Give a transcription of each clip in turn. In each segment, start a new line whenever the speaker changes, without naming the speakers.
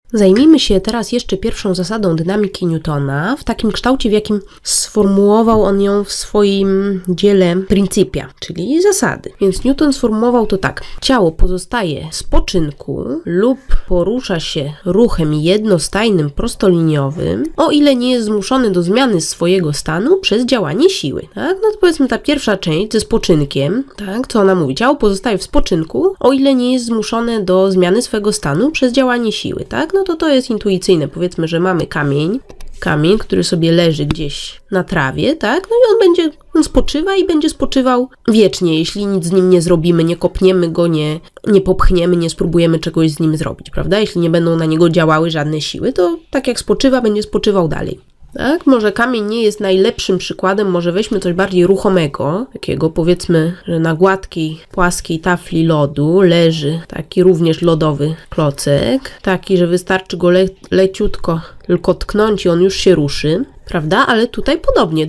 Zajmijmy się teraz jeszcze pierwszą zasadą dynamiki Newtona w takim kształcie, w jakim sformułował on ją w swoim dziele Principia, czyli zasady. Więc Newton sformułował to tak. Ciało pozostaje w spoczynku lub porusza się ruchem jednostajnym prostoliniowym, o ile nie jest zmuszony do zmiany swojego stanu przez działanie siły. Tak? No to powiedzmy ta pierwsza część ze spoczynkiem, tak? Co ona mówi? Ciało pozostaje w spoczynku, o ile nie jest zmuszone do zmiany swego stanu przez działanie siły. Tak? No to jest intuicyjne. Powiedzmy, że mamy kamień, który sobie leży gdzieś na trawie, tak? No i on spoczywa i będzie spoczywał wiecznie, jeśli nic z nim nie zrobimy, nie kopniemy go, nie popchniemy, nie spróbujemy czegoś z nim zrobić, prawda? Jeśli nie będą na niego działały żadne siły, to tak jak spoczywa, będzie spoczywał dalej. Tak? Może kamień nie jest najlepszym przykładem, może weźmy coś bardziej ruchomego, takiego powiedzmy, że na gładkiej, płaskiej tafli lodu leży taki również lodowy klocek, taki, że wystarczy go leciutko tylko tknąć i on już się ruszy, prawda? Ale tutaj podobnie,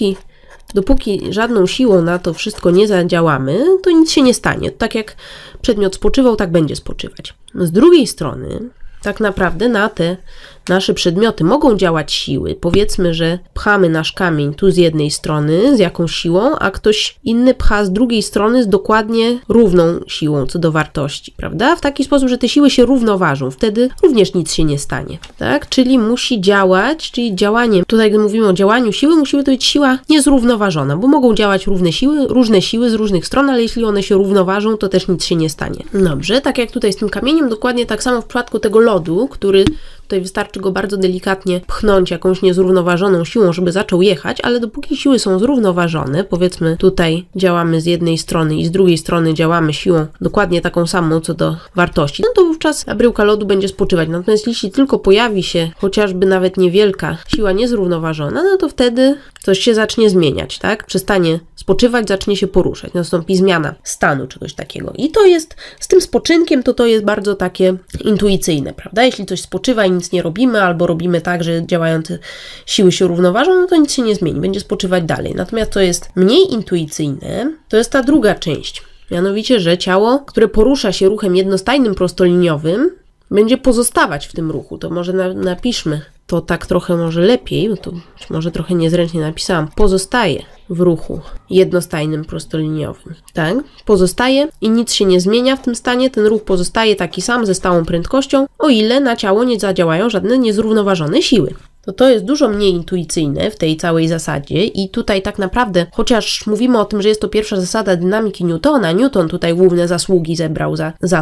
dopóki żadną siłą na to wszystko nie zadziałamy, to nic się nie stanie. Tak jak przedmiot spoczywał, tak będzie spoczywać. Z drugiej strony, tak naprawdę na te nasze przedmioty mogą działać siły. Powiedzmy, że pchamy nasz kamień tu z jednej strony z jakąś siłą, a ktoś inny pcha z drugiej strony z dokładnie równą siłą co do wartości, prawda? W taki sposób, że te siły się równoważą. Wtedy również nic się nie stanie, tak? Czyli musi działać, czyli działanie, tutaj gdy mówimy o działaniu siły, musi to być siła niezrównoważona, bo mogą działać różne siły z różnych stron, ale jeśli one się równoważą, to też nic się nie stanie. Dobrze, tak jak tutaj z tym kamieniem, dokładnie tak samo w przypadku tego lodu, który tutaj wystarczy go bardzo delikatnie pchnąć jakąś niezrównoważoną siłą, żeby zaczął jechać, ale dopóki siły są zrównoważone, powiedzmy tutaj działamy z jednej strony i z drugiej strony działamy siłą dokładnie taką samą co do wartości, no to wówczas ta bryłka lodu będzie spoczywać. Natomiast jeśli tylko pojawi się chociażby nawet niewielka siła niezrównoważona, no to wtedy coś się zacznie zmieniać, tak? Przestanie spoczywać, zacznie się poruszać, nastąpi zmiana stanu czegoś takiego. I to jest, z tym spoczynkiem to jest bardzo takie intuicyjne, prawda? Jeśli coś spoczywa i nic nie robimy, albo robimy tak, że działające siły się równoważą, no to nic się nie zmieni, będzie spoczywać dalej. Natomiast co jest mniej intuicyjne, to jest ta druga część. Mianowicie, że ciało, które porusza się ruchem jednostajnym prostoliniowym, będzie pozostawać w tym ruchu. To może napiszmy to tak trochę może lepiej, bo to może trochę niezręcznie napisałam. Pozostaje w ruchu jednostajnym prostoliniowym, tak? Pozostaje i nic się nie zmienia w tym stanie, ten ruch pozostaje taki sam ze stałą prędkością, o ile na ciało nie zadziałają żadne niezrównoważone siły. To jest dużo mniej intuicyjne w tej całej zasadzie i tutaj tak naprawdę, chociaż mówimy o tym, że jest to pierwsza zasada dynamiki Newtona, Newton tutaj główne zasługi zebrał za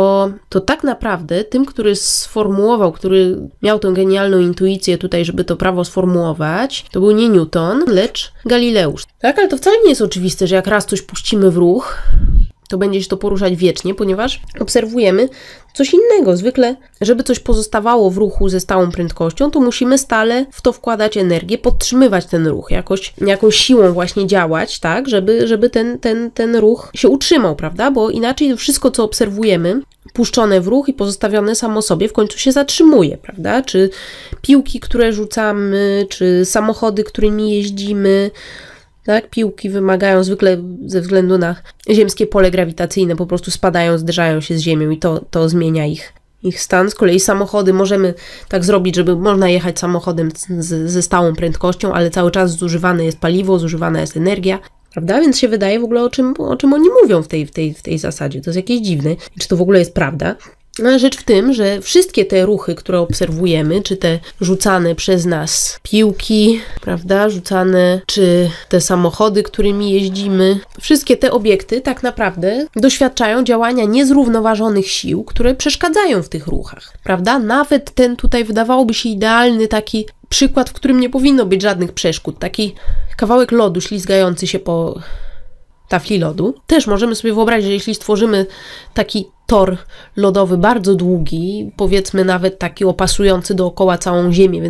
to tak naprawdę tym, który sformułował, który miał tę genialną intuicję tutaj, żeby to prawo sformułować, to był nie Newton, lecz Galileusz. Tak, ale to wcale nie jest oczywiste, że jak raz coś puścimy w ruch, to będzie się to poruszać wiecznie, ponieważ obserwujemy coś innego. Zwykle, żeby coś pozostawało w ruchu ze stałą prędkością, to musimy stale w to wkładać energię, podtrzymywać ten ruch, jakąś siłą właśnie działać, tak, żeby ten ruch się utrzymał, prawda? Bo inaczej wszystko, co obserwujemy, puszczone w ruch i pozostawione samo sobie, w końcu się zatrzymuje, prawda? Czy piłki, które rzucamy, czy samochody, którymi jeździmy, tak? Piłki wymagają zwykle ze względu na ziemskie pole grawitacyjne, po prostu spadają, zderzają się z ziemią i to zmienia ich stan. Z kolei samochody możemy tak zrobić, żeby można jechać samochodem ze stałą prędkością, ale cały czas zużywane jest paliwo, zużywana jest energia, prawda? Więc się wydaje w ogóle o czym oni mówią w tej zasadzie. To jest jakieś dziwne. Czy to w ogóle jest prawda? No, rzecz w tym, że wszystkie te ruchy, które obserwujemy, czy te rzucane przez nas piłki, prawda, rzucane, czy te samochody, którymi jeździmy, wszystkie te obiekty tak naprawdę doświadczają działania niezrównoważonych sił, które przeszkadzają w tych ruchach, prawda? Nawet ten tutaj wydawałoby się idealny taki przykład, w którym nie powinno być żadnych przeszkód, taki kawałek lodu ślizgający się po tafli lodu. Też możemy sobie wyobrazić, że jeśli stworzymy taki tor lodowy bardzo długi, powiedzmy nawet taki opasujący dookoła całą Ziemię,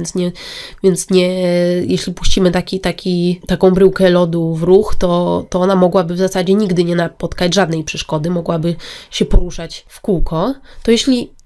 więc nie, jeśli puścimy taką bryłkę lodu w ruch, to ona mogłaby w zasadzie nigdy nie napotkać żadnej przeszkody, mogłaby się poruszać w kółko. To jeśli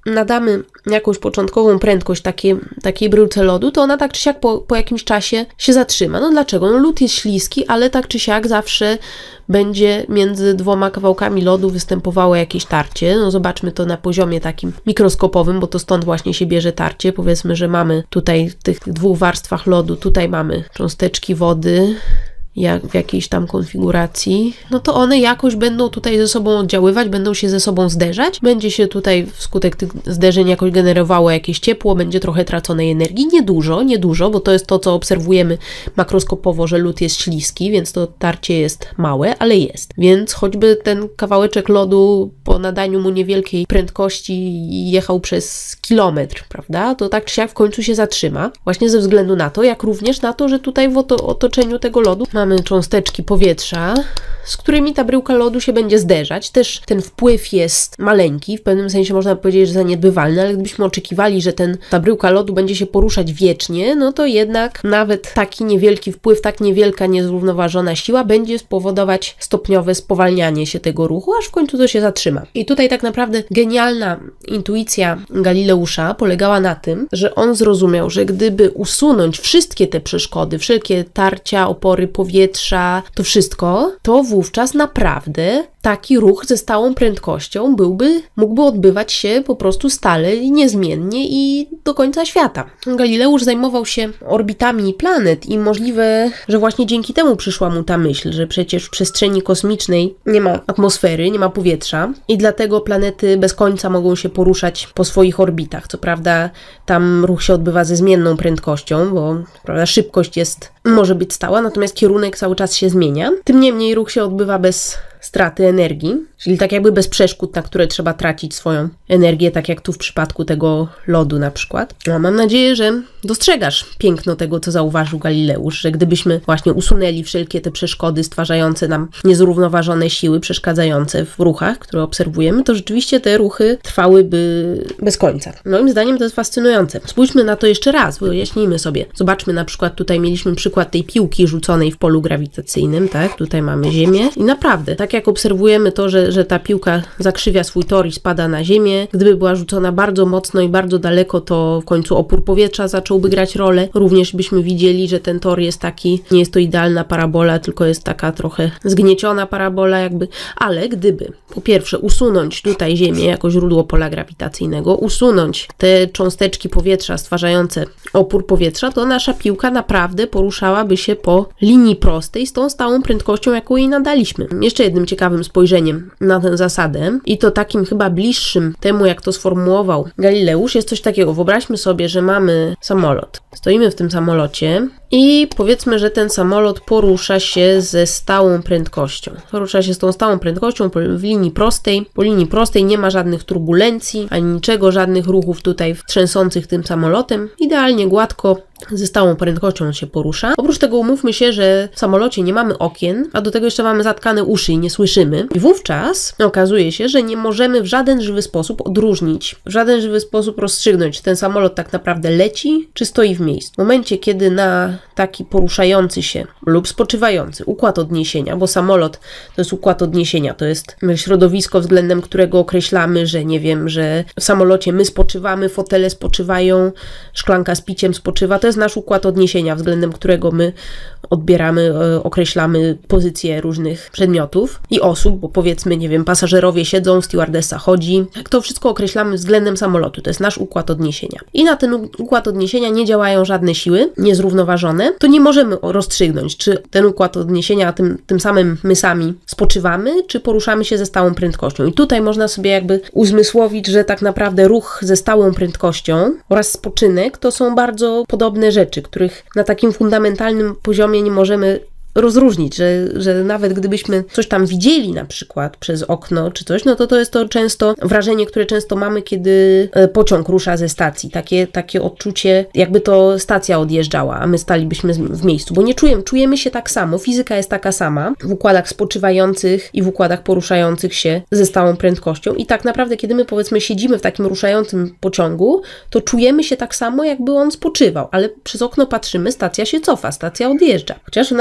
nadamy jakąś początkową prędkość takiej bryłce lodu, to ona tak czy siak po jakimś czasie się zatrzyma. No dlaczego? No lód jest śliski, ale tak czy siak zawsze będzie między dwoma kawałkami lodu występowało jakieś tarcie. No zobaczmy to na poziomie takim mikroskopowym, bo to stąd właśnie się bierze tarcie. Powiedzmy, że mamy tutaj w tych dwóch warstwach lodu, tutaj mamy cząsteczki wody, jak w jakiejś tam konfiguracji, no to one jakoś będą tutaj ze sobą oddziaływać, będą się ze sobą zderzać, będzie się tutaj wskutek tych zderzeń jakoś generowało jakieś ciepło, będzie trochę traconej energii, nie dużo, bo to jest to, co obserwujemy makroskopowo, że lód jest śliski, więc to tarcie jest małe, ale jest. Więc choćby ten kawałeczek lodu po nadaniu mu niewielkiej prędkości jechał przez kilometr, prawda, to tak czy siak w końcu się zatrzyma, właśnie ze względu na to, jak również na to, że tutaj w otoczeniu tego lodu mamy cząsteczki powietrza, z którymi ta bryłka lodu się będzie zderzać. Też ten wpływ jest maleńki, w pewnym sensie można powiedzieć, że zaniedbywalny, ale gdybyśmy oczekiwali, że ta bryłka lodu będzie się poruszać wiecznie, no to jednak nawet taki niewielki wpływ, tak niewielka, niezrównoważona siła będzie spowodować stopniowe spowalnianie się tego ruchu, aż w końcu to się zatrzyma. I tutaj tak naprawdę genialna intuicja Galileusza polegała na tym, że on zrozumiał, że gdyby usunąć wszystkie te przeszkody, wszelkie tarcia, opory powietrza, to wszystko, to wówczas naprawdę taki ruch ze stałą prędkością mógłby odbywać się po prostu stale i niezmiennie i do końca świata. Galileusz zajmował się orbitami planet i możliwe, że właśnie dzięki temu przyszła mu ta myśl, że przecież w przestrzeni kosmicznej nie ma atmosfery, nie ma powietrza i dlatego planety bez końca mogą się poruszać po swoich orbitach. Co prawda tam ruch się odbywa ze zmienną prędkością, bo prawda, szybkość może być stała, natomiast kierunek cały czas się zmienia. Tym niemniej ruch się odbywa bez straty energii, czyli tak jakby bez przeszkód, na które trzeba tracić swoją energię, tak jak tu w przypadku tego lodu na przykład. No, mam nadzieję, że dostrzegasz piękno tego, co zauważył Galileusz, że gdybyśmy właśnie usunęli wszelkie te przeszkody stwarzające nam niezrównoważone siły, przeszkadzające w ruchach, które obserwujemy, to rzeczywiście te ruchy trwałyby bez końca. Moim zdaniem to jest fascynujące. Spójrzmy na to jeszcze raz, wyjaśnijmy sobie. Zobaczmy na przykład, tutaj mieliśmy przykład tej piłki rzuconej w polu grawitacyjnym, tak? Tutaj mamy Ziemię i naprawdę, tak jak obserwujemy to, że ta piłka zakrzywia swój tor i spada na ziemię, gdyby była rzucona bardzo mocno i bardzo daleko, to w końcu opór powietrza zacząłby grać rolę. Również byśmy widzieli, że ten tor jest taki, nie jest to idealna parabola, tylko jest taka trochę zgnieciona parabola jakby, ale gdyby po pierwsze usunąć tutaj Ziemię jako źródło pola grawitacyjnego, usunąć te cząsteczki powietrza stwarzające opór powietrza, to nasza piłka naprawdę poruszałaby się po linii prostej z tą stałą prędkością, jaką jej nadaliśmy. Jeszcze jednym ciekawym spojrzeniem na tę zasadę i to takim chyba bliższym temu, jak to sformułował Galileusz, jest coś takiego. Wyobraźmy sobie, że mamy samolot. Stoimy w tym samolocie i powiedzmy, że ten samolot porusza się ze stałą prędkością. Porusza się z tą stałą prędkością w linii prostej. Po linii prostej nie ma żadnych turbulencji, ani niczego, żadnych ruchów tutaj trzęsących tym samolotem. Idealnie gładko, ze stałą prędkością się porusza. Oprócz tego umówmy się, że w samolocie nie mamy okien, a do tego jeszcze mamy zatkane uszy i nie słyszymy. I wówczas okazuje się, że nie możemy w żaden żywy sposób odróżnić, w żaden żywy sposób rozstrzygnąć, czy ten samolot tak naprawdę leci, czy stoi w miejscu. W momencie, kiedy na taki poruszający się lub spoczywający układ odniesienia, bo samolot to jest układ odniesienia, to jest środowisko, względem którego określamy, że nie wiem, że w samolocie my spoczywamy, fotele spoczywają, szklanka z piciem spoczywa, to jest nasz układ odniesienia, względem którego my odbieramy, określamy pozycje różnych przedmiotów i osób, bo powiedzmy, nie wiem, pasażerowie siedzą, stewardessa chodzi. Tak to wszystko określamy względem samolotu, to jest nasz układ odniesienia. I na ten układ odniesienia nie działają żadne siły niezrównoważone, to nie możemy rozstrzygnąć, czy ten układ odniesienia, a tym samym my sami spoczywamy, czy poruszamy się ze stałą prędkością. I tutaj można sobie jakby uzmysłowić, że tak naprawdę ruch ze stałą prędkością oraz spoczynek to są bardzo podobne rzeczy, których na takim fundamentalnym poziomie nie możemy rozróżnić, że nawet gdybyśmy coś tam widzieli na przykład przez okno czy coś, no to jest to często wrażenie, które często mamy, kiedy pociąg rusza ze stacji. Takie odczucie, jakby to stacja odjeżdżała, a my stalibyśmy w miejscu, bo nie czujemy się tak samo. Fizyka jest taka sama w układach spoczywających i w układach poruszających się ze stałą prędkością i tak naprawdę, kiedy my powiedzmy siedzimy w takim ruszającym pociągu, to czujemy się tak samo, jakby on spoczywał, ale przez okno patrzymy, stacja się cofa, stacja odjeżdża. Chociaż nasz rozum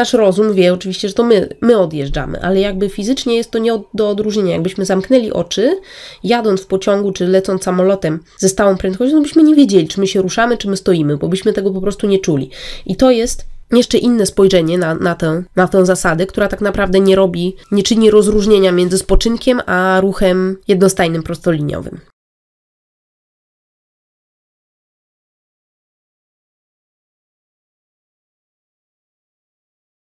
rozum wie oczywiście, że to my odjeżdżamy, ale jakby fizycznie jest to nie do odróżnienia. Jakbyśmy zamknęli oczy, jadąc w pociągu czy lecąc samolotem ze stałą prędkością, to byśmy nie wiedzieli, czy my się ruszamy, czy my stoimy, bo byśmy tego po prostu nie czuli. I to jest jeszcze inne spojrzenie na tę zasadę, która tak naprawdę nie czyni rozróżnienia między spoczynkiem a ruchem jednostajnym, prostoliniowym.